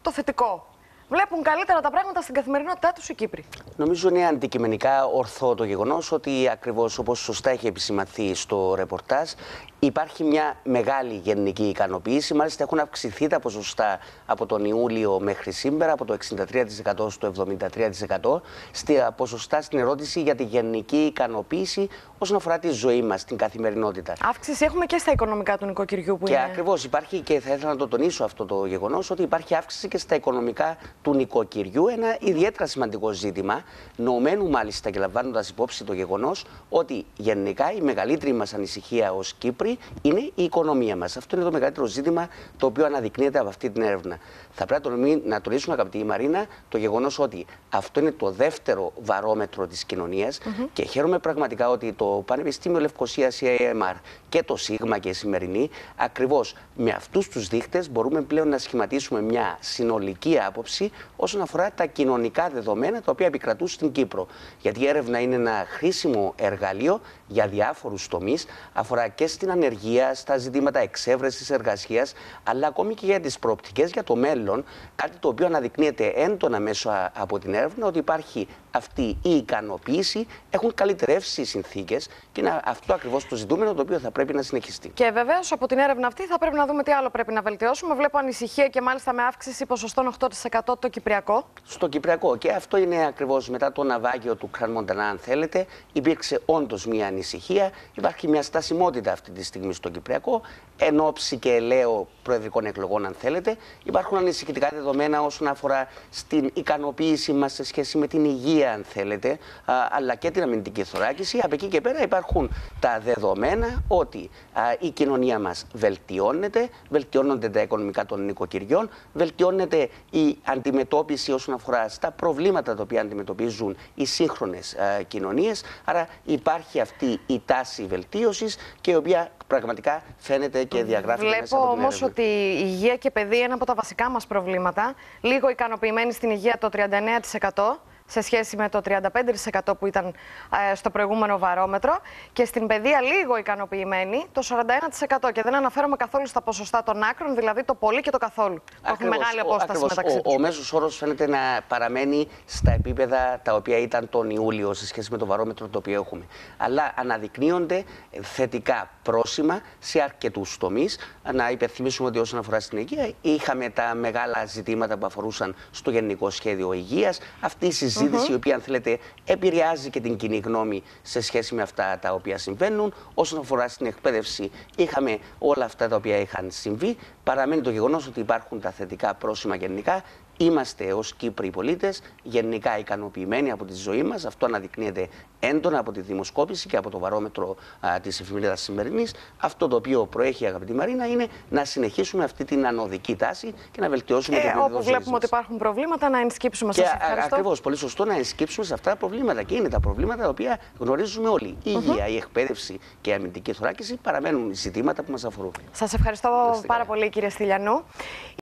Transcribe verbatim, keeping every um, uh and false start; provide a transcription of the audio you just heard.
το θετικό. Βλέπουν καλύτερα τα πράγματα στην καθημερινότητά τους οι Κύπροι. Νομίζω είναι αντικειμενικά ορθό το γεγονός ότι ακριβώς όπως σωστά έχει επισημανθεί στο ρεπορτάζ, υπάρχει μια μεγάλη γενική ικανοποίηση. Μάλιστα έχουν αυξηθεί τα ποσοστά από τον Ιούλιο μέχρι σήμερα, από το εξήντα τρία τοις εκατό στο εβδομήντα τρία τοις εκατό, στα ποσοστά στην ερώτηση για τη γενική ικανοποίηση όσον αφορά τη ζωή μας, την καθημερινότητα. Αύξηση έχουμε και στα οικονομικά του νοικοκυριού που και είναι. Και ακριβώς υπάρχει, και θα ήθελα να το τονίσω αυτό το γεγονός, ότι υπάρχει αύξηση και στα οικονομικά του νοικοκυριού. Ένα ιδιαίτερα σημαντικό ζήτημα, νοουμένου μάλιστα και λαμβάνοντας υπόψη το γεγονός ότι γενικά η μεγαλύτερη μας ανησυχία ως Κύπροι είναι η οικονομία μας. Αυτό είναι το μεγαλύτερο ζήτημα το οποίο αναδεικνύεται από αυτή την έρευνα. Θα πρέπει να τονίσουμε, αγαπητή Μαρίνα, το γεγονός ότι αυτό είναι το δεύτερο βαρόμετρο της κοινωνίας mm-hmm. και χαίρομαι πραγματικά ότι το Πανεπιστήμιο Λευκωσίας, η έι εμ αρ και το ΣΥΓΜΑ και η σημερινή, ακριβώς με αυτούς τους δείχτες μπορούμε πλέον να σχηματίσουμε μια συνολική άποψη όσον αφορά τα κοινωνικά δεδομένα τα οποία επικρατούν στην Κύπρο. Γιατί η έρευνα είναι ένα χρήσιμο εργαλείο για διάφορους τομείς, αφορά και στην ανεργία, στα ζητήματα εξέβρεσης εργασίας, αλλά ακόμη και για τις προοπτικές για το μέλλον, κάτι το οποίο αναδεικνύεται έντονα μέσα από την έρευνα ότι υπάρχει αυτή η ικανοποίηση, έχουν καλυτερεύσει οι συνθήκες και είναι αυτό ακριβώς το ζητούμενο το οποίο θα πρέπει να συνεχιστεί. Και βεβαίως από την έρευνα αυτή θα πρέπει να δούμε τι άλλο πρέπει να βελτιώσουμε. Βλέπω ανησυχία και μάλιστα με αύξηση ποσοστών οκτώ τοις εκατό το Κυπριακό. Στο Κυπριακό. Και αυτό είναι ακριβώς μετά το ναυάγιο του Κραν Μοντανά, αν θέλετε. Υπήρξε όντως μια ανησυχία. Υπάρχει μια στασιμότητα αυτή τη στιγμή στο Κυπριακό. Εν ώψη και ελαίου προεδρικών εκλογών, αν θέλετε. Υπάρχουν ανησυχητικά δεδομένα όσον αφορά στην ικανοποίηση μας σε σχέση με την υγεία, αν θέλετε, αλλά και την αμυντική θωράκιση. Από εκεί και πέρα υπάρχουν τα δεδομένα ότι η κοινωνία μας βελτιώνεται, βελτιώνονται τα οικονομικά των νοικοκυριών, βελτιώνεται η αντιμετώπιση όσον αφορά στα προβλήματα τα οποία αντιμετωπίζουν οι σύγχρονες κοινωνίες. Άρα υπάρχει αυτή η τάση βελτίωσης και η οποία πραγματικά φαίνεται και διαγράφεται. Βλέπω μέσα από την όμως έρευνα. ότι η υγεία και παιδεία είναι από τα βασικά μας προβλήματα. Λίγο ικανοποιημένοι στην υγεία το τριάντα εννέα τοις εκατό. Σε σχέση με το τριάντα πέντε τοις εκατό που ήταν ε, στο προηγούμενο βαρόμετρο, και στην παιδεία λίγο ικανοποιημένοι το σαράντα ένα τοις εκατό. Και δεν αναφέρομαι καθόλου στα ποσοστά των άκρων, δηλαδή το πολύ και το καθόλου. Έχουν μεγάλη απόσταση ακριβώς, μεταξύ ο, τους. Ο μέσος όρος φαίνεται να παραμένει στα επίπεδα τα οποία ήταν τον Ιούλιο σε σχέση με το βαρόμετρο το οποίο έχουμε. Αλλά αναδεικνύονται θετικά πρόσημα σε αρκετούς τομείς. Να υπενθυμίσουμε ότι όσον αφορά στην υγεία, είχαμε τα μεγάλα ζητήματα που αφορούσαν στο Γενικό Σχέδιο Υγείας. Αυτή η συζήτηση, mm-hmm. η οποία, αν θέλετε, επηρεάζει και την κοινή γνώμη σε σχέση με αυτά τα οποία συμβαίνουν. Όσον αφορά στην εκπαίδευση, είχαμε όλα αυτά τα οποία είχαν συμβεί. Παραμένει το γεγονός ότι υπάρχουν τα θετικά πρόσημα γενικά. Είμαστε ως Κύπροι πολίτες γενικά ικανοποιημένοι από τη ζωή μας. Αυτό αναδεικνύεται έντονα από τη δημοσκόπηση και από το βαρόμετρο α, της εφημερίδας Σημερινής. Αυτό το οποίο προέχει, αγαπητή Μαρίνα, είναι να συνεχίσουμε αυτή την ανωδική τάση και να βελτιώσουμε και το επίπεδο όπου ζωής βλέπουμε μας. ότι υπάρχουν προβλήματα, να ενσκύψουμε. Σας ευχαριστώ. Ακριβώς, πολύ σωστό να ενσκύψουμε σε αυτά τα προβλήματα. Και είναι τα προβλήματα τα οποία γνωρίζουμε όλοι. Η υγεία, mm-hmm. η εκπαίδευση και η αμυντική θωράκιση παραμένουν ζητήματα που μας αφορούν. Σας ευχαριστώ πάρα πολύ, κύριε Στυλιανού.